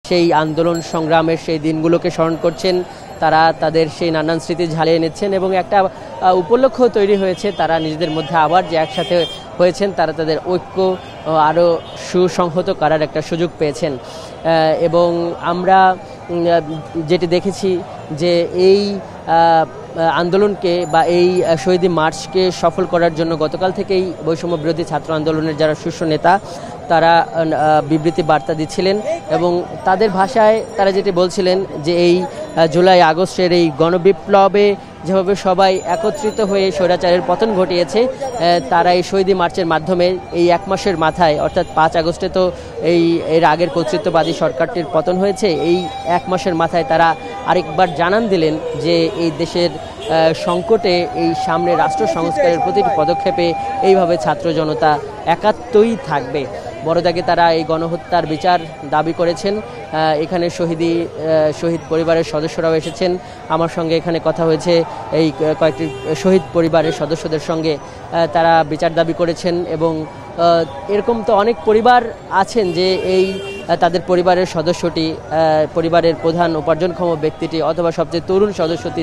সেই আন্দোলন সংগ্রামের সেই দিনগুলোকে স্মরণ করছেন, তারা তাদের সেই নানান স্মৃতি ঝালিয়ে নিচ্ছেন এবং একটা উপলক্ষ তৈরি হয়েছে, তারা নিজেদের মধ্যে আবার যে একসাথে হয়েছেন, তারা তাদের ঐক্য আরও সুসংহত করার একটা সুযোগ পেয়েছেন। এবং আমরা যেটি দেখেছি যে এই আন্দোলনকে বা এই শহীদি মার্চকে সফল করার জন্য গতকাল থেকেই বৈষম্য বিরোধী ছাত্র আন্দোলনের যারা শীর্ষ নেতা তারা বিবৃতি বার্তা দিচ্ছিলেন এবং তাদের ভাষায় তারা যেটি বলছিলেন যে এই জুলাই আগস্টের এই গণবিপ্লবে যেভাবে সবাই একত্রিত হয়ে স্বৈরাচারের পতন ঘটিয়েছে, তারা এই শহীদি মার্চের মাধ্যমে এই এক মাসের মাথায় অর্থাৎ 5 আগস্টে তো এর আগের কর্তৃত্ববাদী সরকারটির পতন হয়েছে, এই এক মাসের মাথায় তারা আরেকবার জানান দিলেন যে এই দেশের সংকটে এই সামনে রাষ্ট্র সংস্কারের প্রতিটি পদক্ষেপে এইভাবে ছাত্র জনতা একাত্মই থাকবে। বড়দাগে তারা এই গণহত্যার বিচার দাবি করেছেন। এখানে শহীদ পরিবারের সদস্যরাও এসেছেন, আমার সঙ্গে এখানে কথা হয়েছে এই কয়েকটি শহীদ পরিবারের সদস্যদের সঙ্গে, তারা বিচার দাবি করেছেন। এবং এরকম তো অনেক পরিবার আছেন যে এই তাদের পরিবারের সদস্যটি, পরিবারের প্রধান উপার্জনক্ষম ব্যক্তিটি অথবা সবচেয়ে তরুণ সদস্যটি,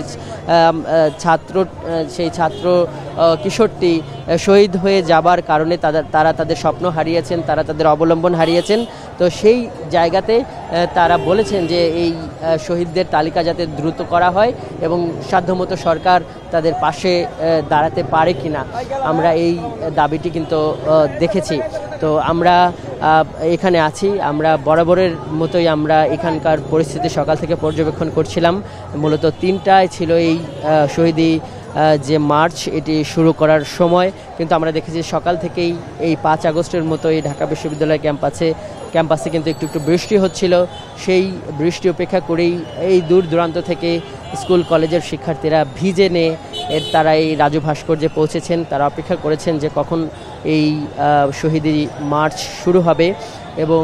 সেই ছাত্র কিশোরটি শহীদ হয়ে যাবার কারণে তারা তাদের স্বপ্ন হারিয়েছেন, তারা তাদের অবলম্বন হারিয়েছেন। তো সেই জায়গাতে তারা বলেছেন যে এই শহীদদের তালিকা যাতে দ্রুত করা হয় এবং সাধ্যমতো সরকার তাদের পাশে দাঁড়াতে পারে কিনা, আমরা এই দাবিটি কিন্তু দেখেছি। তো আমরা এখানে আছি, আমরা বরাবরের মতোই আমরা এখানকার পরিস্থিতি সকাল থেকে পর্যবেক্ষণ করছিলাম। মূলত 3টায় ছিল এই শহীদি যে মার্চ এটি শুরু করার সময়, কিন্তু আমরা দেখেছি সকাল থেকেই এই 5 আগস্টের মতো এই ঢাকা বিশ্ববিদ্যালয় ক্যাম্পাসে কিন্তু একটু বৃষ্টি হচ্ছিল। সেই বৃষ্টি উপেক্ষা করেই এই দূর দূরান্ত থেকে স্কুল কলেজের শিক্ষার্থীরা ভিজে নিয়ে তারা এই রাজু ভাস্কর্যে পৌঁছেছেন। তারা অপেক্ষা করেছেন যে কখন এই শহীদি মার্চ শুরু হবে এবং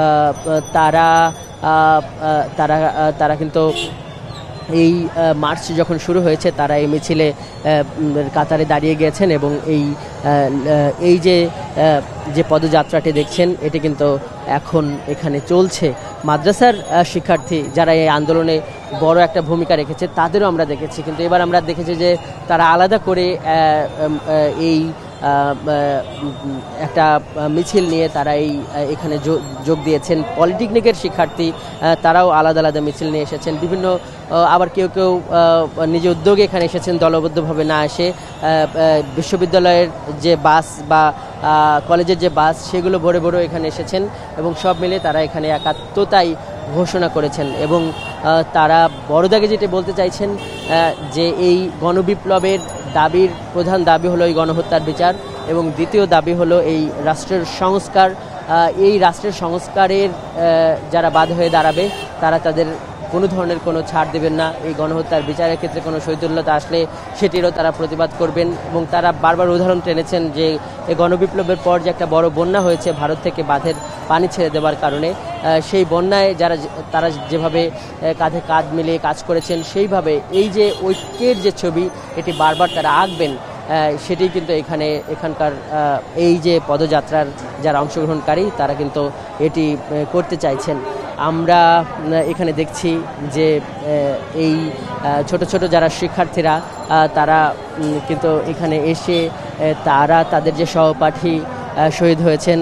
তারা কিন্তু এই মার্চ যখন শুরু হয়েছে তারা এই মিছিলে কাতারে দাঁড়িয়ে গিয়েছেন এবং এই যে পদযাত্রাটি দেখছেন এটি কিন্তু এখন এখানে চলছে। মাদ্রাসার শিক্ষার্থী যারা এই আন্দোলনে বড় একটা ভূমিকা রেখেছে তাদেরও আমরা দেখেছি, কিন্তু এবার আমরা দেখেছি যে তারা আলাদা করে এই একটা মিছিল নিয়ে তারা এখানে যোগ দিয়েছেন। পলিটেকনিকের শিক্ষার্থী তারাও আলাদা আলাদা মিছিল নিয়ে এসেছেন। বিভিন্ন আবার কেউ নিজ উদ্যোগে এখানে এসেছেন, দলবদ্ধভাবে না এসে বিশ্ববিদ্যালয়ের যে বাস বা কলেজের যে বাস সেগুলো ভরে ভরে এখানে এসেছেন এবং সব মিলে তারা এখানে একাত্মতাই ঘোষণা করেছেন। এবং তারা বড়দাগে যেটা বলতে চাইছেন যে এই গণবিপ্লবের প্রধান দাবি হলো এই গণহত্যার বিচার এবং দ্বিতীয় দাবি হলো এই রাষ্ট্রের সংস্কার। এই রাষ্ট্রের সংস্কারের যারা বাধা হয়ে দাঁড়াবে তারা তাদের কোনো ধরনের কোনো ছাড় দেবেন না। এই গণহত্যার বিচারের ক্ষেত্রে কোনো শৈথিল্যতা আসলে সেটিরও তারা প্রতিবাদ করবেন এবং তারা বারবার উদাহরণ টেনেছেন যে এই গণবিপ্লবের পর যে একটা বড় বন্যা হয়েছে ভারত থেকে বাঁধের পানি ছেড়ে দেওয়ার কারণে, সেই বন্যায় তারা যেভাবে কাঁধে কাঁধ মিলিয়ে কাজ করেছেন সেইভাবে এই যে ঐক্যের যে ছবি এটি বারবার তারা আঁকবেন, সেটি কিন্তু এখানকার এই যে পদযাত্রার যারা অংশগ্রহণকারী তারা কিন্তু এটি করতে চাইছেন। আমরা এখানে দেখছি যে এই ছোট ছোট যারা শিক্ষার্থীরা তারা কিন্তু এখানে এসে তাদের যে সহপাঠী শহীদ হয়েছেন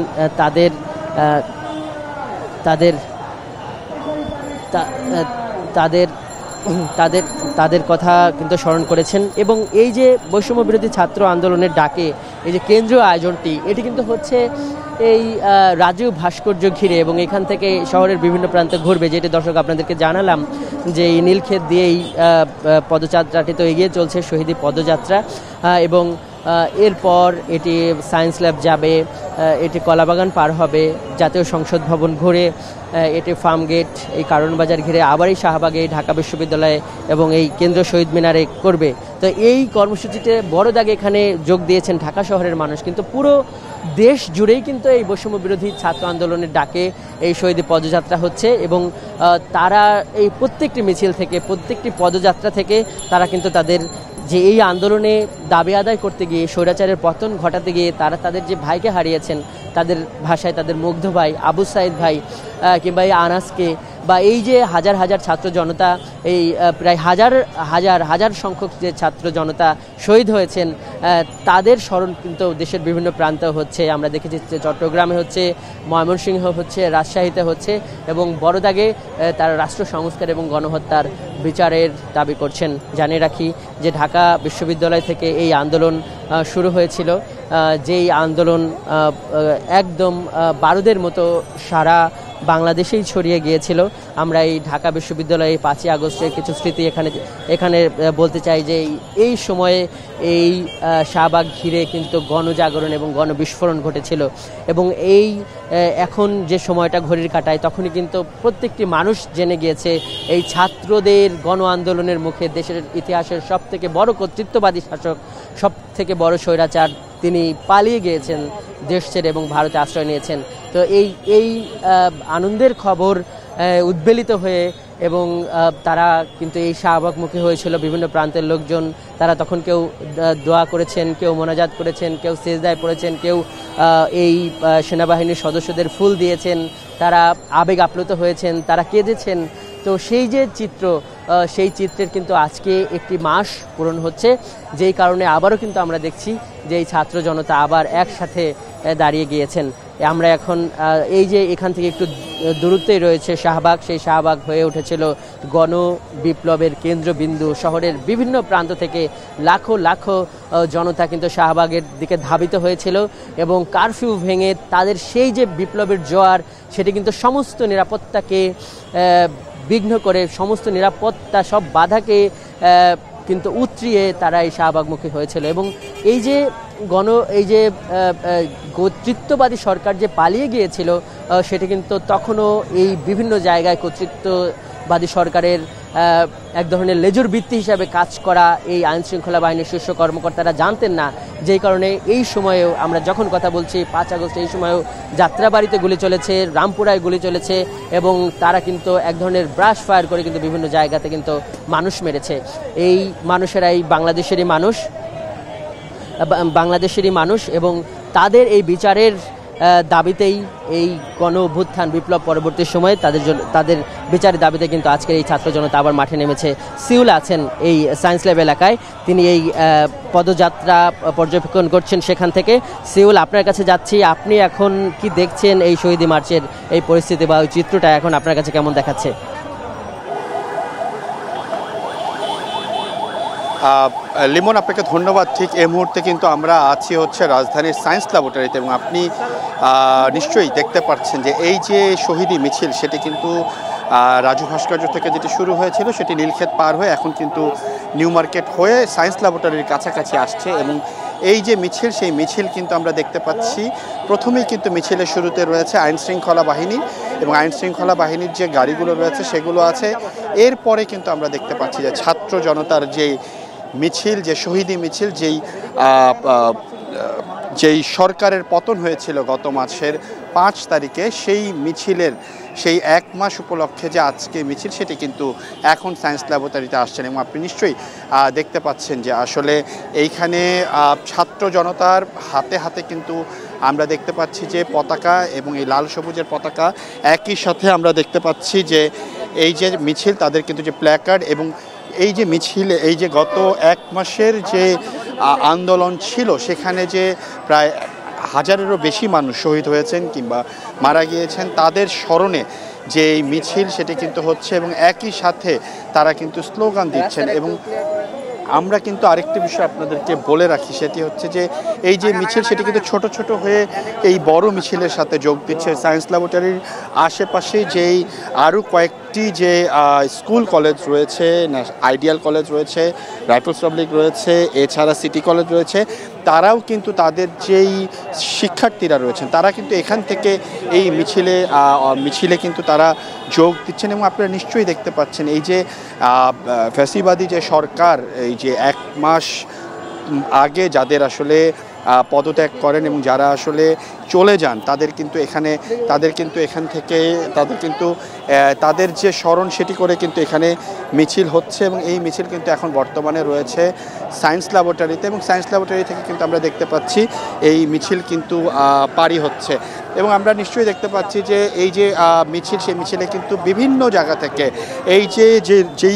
তাদের কথা কিন্তু স্মরণ করেছেন। এবং এই যে বৈষম্য বিরোধী ছাত্র আন্দোলনের ডাকে এই যে কেন্দ্রীয় আয়োজনটি এটি কিন্তু হচ্ছে এই রাজু ভাস্কর্য ঘিরে এবং এখান থেকে শহরের বিভিন্ন প্রান্তে ঘুরবে, যেটি দর্শক আপনাদেরকে জানালাম যে এই নীলক্ষেত দিয়েই পদযাত্রাটি তো এগিয়ে চলছে, শহীদি পদযাত্রা। এবং এরপর এটি সায়েন্স ল্যাব যাবে, এটি কলাবাগান পার হবে, জাতীয় সংসদ ভবন ঘুরে এটি ফার্ম গেট, এই কারণ বাজার ঘিরে আবার এই শাহবাগে ঢাকা বিশ্ববিদ্যালয়ে এবং এই কেন্দ্রীয় শহীদ মিনারে করবে। তো এই কর্মসূচিতে বড় দাগে এখানে যোগ দিয়েছেন ঢাকা শহরের মানুষ, কিন্তু পুরো দেশ জুড়েই কিন্তু এই বৈষম্য বিরোধী ছাত্র আন্দোলনের ডাকে এই শহীদি পদযাত্রা হচ্ছে। এবং তারা এই প্রত্যেকটি মিছিল থেকে, প্রত্যেকটি পদযাত্রা থেকে তারা কিন্তু তাদের যে এই আন্দোলনে দাবি আদায় করতে গিয়ে, স্বৈরাচারের পতন ঘটাতে গিয়ে তারা তাদের যে ভাইকে হারিয়েছেন, তাদের ভাষায় তাদের মুগ্ধ ভাই আবু সাইদ ভাই কিংবা এই আনাসকে, বা এই যে হাজার হাজার ছাত্র জনতা, এই প্রায় হাজার সংখ্যক যে ছাত্র জনতা শহীদ হয়েছেন, তাদের স্মরণ কিন্তু দেশের বিভিন্ন প্রান্তে হচ্ছে। আমরা দেখেছি চট্টগ্রামে হচ্ছে, ময়মনসিংহ হচ্ছে, রাজশাহীতে হচ্ছে, এবং বড় দাগে তারা রাষ্ট্র সংস্কার এবং গণহত্যার বিচারের দাবি করছেন। জানিয়ে রাখি যে ঢাকা বিশ্ববিদ্যালয় থেকে এই আন্দোলন শুরু হয়েছিল, যেই আন্দোলন একদম বারুদের মতো সারা বাংলাদেশেই ছড়িয়ে গিয়েছিল। আমরা এই ঢাকা বিশ্ববিদ্যালয়ে 5ই আগস্টের কিছু স্মৃতি এখানে বলতে চাই যে এই সময়ে এই শাহবাগ ঘিরে কিন্তু গণজাগরণ এবং গণবিস্ফোরণ ঘটেছিল, এবং এই এখন যে সময়টা ঘড়ির কাঁটায়, তখনই কিন্তু প্রত্যেকটি মানুষ জেনে গিয়েছে এই ছাত্রদের গণ আন্দোলনের মুখে দেশের ইতিহাসের সবথেকে বড় কর্তৃত্ববাদী শাসক, সবথেকে বড় স্বৈরাচার, তিনি পালিয়ে গিয়েছেন দেশ ছেড়ে এবং ভারতে আশ্রয় নিয়েছেন। তো এই আনন্দের খবর উদ্বেলিত হয়ে, এবং তারা কিন্তু এই শাহবাগমুখী হয়েছিল বিভিন্ন প্রান্তের লোকজন। তারা তখন কেউ দোয়া করেছেন, কেউ মোনাজাত করেছেন, কেউ সেজদায় পড়েছেন, কেউ এই সেনাবাহিনীর সদস্যদের ফুল দিয়েছেন, তারা আবেগ আপ্লুত হয়েছেন, তারা কেঁদেছেন। তো সেই যে চিত্র, সেই চিত্রের কিন্তু আজকে একটি মাস পূরণ হচ্ছে, যেই কারণে আবারও কিন্তু আমরা দেখছি যে এই ছাত্র জনতা আবার একসাথে দাঁড়িয়ে গিয়েছেন। আমরা এখন এই যে এখান থেকে একটু দূরত্বেই রয়েছে শাহবাগ, সেই শাহবাগ হয়ে উঠেছিল গণ বিপ্লবের কেন্দ্রবিন্দু। শহরের বিভিন্ন প্রান্ত থেকে লাখো লাখো জনতা কিন্তু শাহবাগের দিকে ধাবিত হয়েছিল, এবং কারফিউ ভেঙে তাদের সেই যে বিপ্লবের জোয়ার, সেটি কিন্তু সমস্ত নিরাপত্তাকে বিঘ্ন করে, সমস্ত নিরাপত্তা সব বাধাকে কিন্তু উতরিয়ে তারা এই শাহবাগমুখী হয়েছিল। এবং এই যে কর্তৃত্ববাদী সরকার যে পালিয়ে গিয়েছিল, সেটি কিন্তু তখনও এই বিভিন্ন জায়গায় কর্তৃত্ববাদী সরকারের এক ধরনের লেজুর বৃত্তি হিসাবে কাজ করা এই আইনশৃঙ্খলা বাহিনীর শীর্ষ কর্মকর্তারা জানতেন না। যেই কারণে এই সময়েও আমরা যখন কথা বলছি 5 আগস্ট, এই সময়েও যাত্রাবাড়িতে গুলি চলেছে, রামপুরায় গুলি চলেছে, এবং তারা কিন্তু এক ধরনের ব্রাশ ফায়ার করে কিন্তু বিভিন্ন জায়গাতে কিন্তু মানুষ মেরেছে। এই মানুষেরাই বাংলাদেশেরই মানুষ, এবং তাদের এই বিচারের দাবিতেই এই গণ অভ্যুত্থান বিপ্লব পরবর্তী সময়ে তাদের বিচারের দাবিতে কিন্তু আজকের এই ছাত্র জনতা আবার মাঠে নেমেছে। সিউল আছেন এই সায়েন্স ল্যাব এলাকায়, তিনি এই পদযাত্রা পর্যবেক্ষণ করছেন সেখান থেকে। সিউল, আপনার কাছে যাচ্ছি, আপনি এখন কি দেখছেন এই শহীদি মার্চের এই পরিস্থিতি বা ওই চিত্রটা এখন আপনার কাছে কেমন দেখাচ্ছে? লিমন, আপনাকে ধন্যবাদ। ঠিক এই মুহূর্তে কিন্তু আমরা আছি হচ্ছে রাজধানীর সায়েন্স ল্যাবরেটরিতে, এবং আপনি নিশ্চয়ই দেখতে পাচ্ছেন যে এই যে শহীদি মিছিল, সেটি কিন্তু রাজু ভাস্কর্য থেকে যেটি শুরু হয়েছিল, সেটি নীলক্ষেত পার হয়ে এখন কিন্তু নিউ মার্কেট হয়ে সায়েন্স ল্যাবরেটরির কাছাকাছি আসছে। এবং এই যে মিছিল, সেই মিছিল কিন্তু আমরা দেখতে পাচ্ছি প্রথমেই কিন্তু মিছিলের শুরুতে রয়েছে আইনশৃঙ্খলা বাহিনী, এবং আইনশৃঙ্খলা বাহিনীর যে গাড়িগুলো রয়েছে সেগুলো আছে। এরপরে কিন্তু আমরা দেখতে পাচ্ছি যে ছাত্র জনতার যেই মিছিল, যে শহীদি মিছিল, যেই সরকারের পতন হয়েছিল গত মাসের 5 তারিখে, সেই মিছিলের সেই 1 মাস উপলক্ষে যে আজকে মিছিল, সেটি কিন্তু এখন সায়েন্স ল্যাবরেটরিতে আসছেন। এবং আপনি নিশ্চয়ই দেখতে পাচ্ছেন যে আসলে এইখানে ছাত্র জনতার হাতে হাতে কিন্তু আমরা দেখতে পাচ্ছি যে পতাকা, এবং এই লাল সবুজের পতাকা, একই সাথে আমরা দেখতে পাচ্ছি যে এই যে মিছিল, তাদের কিন্তু যে প্ল্যাকার্ড, এবং এই যে মিছিলে এই যে গত 1 মাসের যে আন্দোলন ছিল, সেখানে যে প্রায় 1000-এরও বেশি মানুষ শহীদ হয়েছেন কিংবা মারা গিয়েছেন, তাদের স্মরণে যে এই মিছিল, সেটি কিন্তু হচ্ছে, এবং একই সাথে তারা কিন্তু স্লোগান দিচ্ছেন। এবং আমরা কিন্তু আরেকটি বিষয় আপনাদেরকে বলে রাখি, সেটি হচ্ছে যে এই যে মিছিল, সেটি কিন্তু ছোট ছোট হয়ে এই বড় মিছিলের সাথে যোগ দিচ্ছে। সায়েন্স ল্যাবরেটরির আশেপাশে যেই আরও কয়েকটি যে স্কুল কলেজ রয়েছে, আইডিয়াল কলেজ রয়েছে, রাইফেলস পাবলিক রয়েছে, এছাড়া সিটি কলেজ রয়েছে, তারাও কিন্তু তাদের যেই শিক্ষার্থীরা রয়েছেন, তারা কিন্তু এখান থেকে এই মিছিলে কিন্তু তারা যোগ দিচ্ছেন। এবং আপনারা নিশ্চয়ই দেখতে পাচ্ছেন এই যে ফ্যাসিবাদী যে সরকার, এই যে 1 মাস আগে যাদের আসলে পদত্যাগ করেন এবং যারা আসলে চলে যান তাদের কিন্তু এখান থেকে তাদের যে স্মরণ সেটি করে কিন্তু এখানে মিছিল হচ্ছে এবং এই মিছিল কিন্তু এখন বর্তমানে রয়েছে সায়েন্স ল্যাবরেটরিতে এবং সায়েন্স ল্যাবরেটরি থেকে কিন্তু আমরা দেখতে পাচ্ছি এই মিছিল কিন্তু পারি হচ্ছে এবং আমরা নিশ্চয়ই দেখতে পাচ্ছি যে এই যে মিছিল সেই মিছিলে কিন্তু বিভিন্ন জায়গা থেকে এই যেই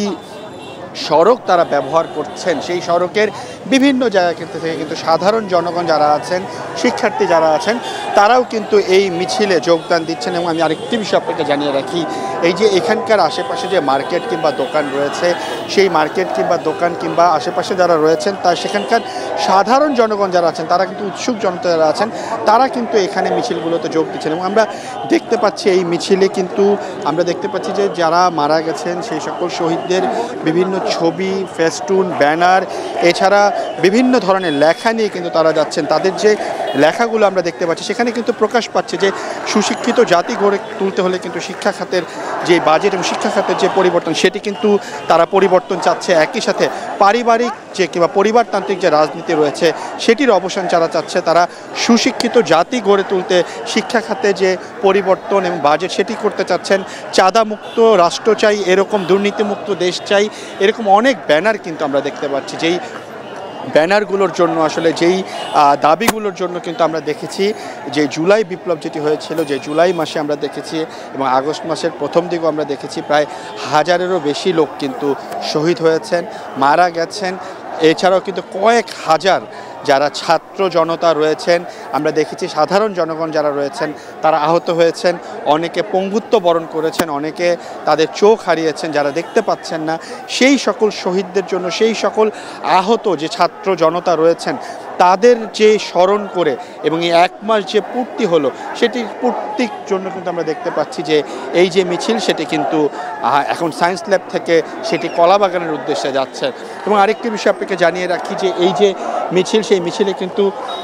সড়ক তারা ব্যবহার করছেন সেই সড়কের বিভিন্ন জায়গা থেকে কিন্তু সাধারণ জনগণ যারা আছেন শিক্ষার্থী যারা আছেন তারাও কিন্তু এই মিছিলে যোগদান দিচ্ছেন এবং আমি আরেকটি বিষয় আপনাকে জানিয়ে রাখি এই যে এখানকার আশেপাশে যে মার্কেট কিংবা দোকান রয়েছে সেই মার্কেট কিংবা দোকান কিংবা আশেপাশে যারা রয়েছেন সেখানকার সাধারণ জনগণ যারা আছেন তারা কিন্তু উৎসুক জনতা যারা আছেন তারা কিন্তু এখানে মিছিলগুলোতে যোগ দিচ্ছেন এবং আমরা দেখতে পাচ্ছি এই মিছিলে কিন্তু আমরা দেখতে পাচ্ছি যে যারা মারা গেছেন সেই সকল শহীদদের বিভিন্ন ছবি ফেস্টুন ব্যানার এছাড়া বিভিন্ন ধরনের লেখা নিয়ে কিন্তু তারা যাচ্ছেন তাদের যে লেখাগুলো আমরা দেখতে পাচ্ছি সেখানে কিন্তু প্রকাশ পাচ্ছে যে সুশিক্ষিত জাতি গড়ে তুলতে হলে কিন্তু শিক্ষা খাতের যে বাজেট এবং শিক্ষা খাতের যে পরিবর্তন সেটি কিন্তু তারা পরিবর্তন চাচ্ছে একই সাথে পারিবারিক যে কিংবা পরিবারতান্ত্রিক যে রাজনীতি রয়েছে সেটির অবসান যারা চাচ্ছে তারা সুশিক্ষিত জাতি গড়ে তুলতে শিক্ষা খাতে যে পরিবর্তন এবং বাজেট সেটি করতে চাচ্ছেন চাঁদামুক্ত রাষ্ট্র চাই এরকম দুর্নীতিমুক্ত দেশ চাই এরকম অনেক ব্যানার কিন্তু আমরা দেখতে পাচ্ছি যেই ব্যানারগুলোর জন্য আসলে যেই দাবিগুলোর জন্য কিন্তু আমরা দেখেছি যে জুলাই বিপ্লব যেটি হয়েছিল যে জুলাই মাসে আমরা দেখেছি এবং আগস্ট মাসের প্রথম দিকেও আমরা দেখেছি প্রায় 1000-এরও বেশি লোক কিন্তু শহীদ হয়েছেন মারা গেছেন এছাড়াও কিন্তু কয়েক হাজার যারা ছাত্র জনতা রয়েছেন আমরা দেখেছি সাধারণ জনগণ যারা রয়েছেন তারা আহত হয়েছেন অনেকে পঙ্গুত্ব বরণ করেছেন অনেকে তাদের চোখ হারিয়েছেন যারা দেখতে পাচ্ছেন না সেই সকল শহীদদের জন্য সেই সকল আহত যে ছাত্র জনতা রয়েছেন তাদের যে স্মরণ করে এবং এই এক মাস যে পূর্তি হলো সেটির পূর্তির জন্য কিন্তু আমরা দেখতে পাচ্ছি যে এই যে মিছিল সেটি কিন্তু এখন সায়েন্স ল্যাব থেকে সেটি কলাবাগানের উদ্দেশ্যে যাচ্ছে এবং আরেকটি বিষয় আপনাকে জানিয়ে রাখি যে এই যে মিছিল সেই মিছিলে কিন্তু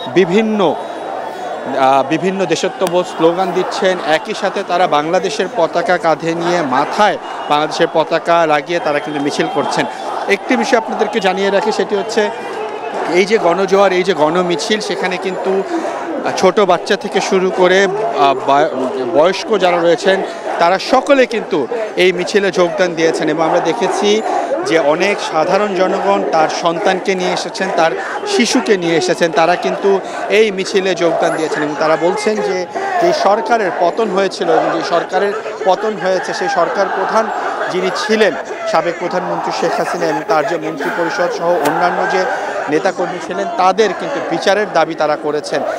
বিভিন্ন দেশাত্মবোধ স্লোগান দিচ্ছেন একই সাথে তারা বাংলাদেশের পতাকা কাঁধে নিয়ে মাথায় বাংলাদেশের পতাকা লাগিয়ে তারা কিন্তু মিছিল করছেন একটি বিষয় আপনাদেরকে জানিয়ে রাখি সেটি হচ্ছে এই যে গণজোয়ার এই যে গণমিছিল সেখানে কিন্তু ছোট বাচ্চা থেকে শুরু করে বয়স্ক যারা রয়েছেন তারা সকলে কিন্তু এই মিছিলে যোগদান দিয়েছেন এবং আমরা দেখেছি যে অনেক সাধারণ জনগণ তার সন্তানকে নিয়ে এসেছেন তার শিশুকে নিয়ে এসেছেন তারা কিন্তু এই মিছিলে যোগদান দিয়েছেন এবং তারা বলছেন যে সরকারের পতন হয়েছিল এবং যে সরকারের পতন হয়েছে সেই সরকার প্রধান যিনি ছিলেন সাবেক প্রধানমন্ত্রী শেখ হাসিনা এবং তার যে মন্ত্রিপরিষদ সহ অন্যান্য যে নেতাকর্মী ছিলেন তাদের কিন্তু বিচারের দাবি তারা করেছেন